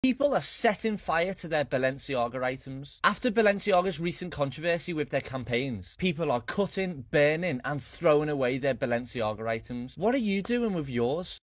People are setting fire to their Balenciaga items. After Balenciaga's recent controversy with their campaigns, people are cutting, burning and throwing away their Balenciaga items. What are you doing with yours?